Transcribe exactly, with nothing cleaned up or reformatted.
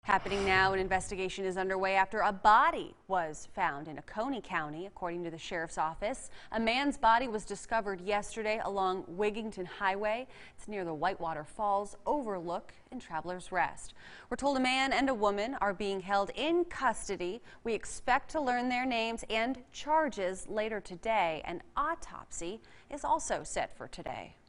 Happening now, an investigation is underway after a body was found in Oconee County. According to the sheriff's office, a man's body was discovered yesterday along Wigington Highway. It's near the Whitewater Falls Overlook in Travelers Rest. We're told a man and a woman are being held in custody. We expect to learn their names and charges later today. An autopsy is also set for today.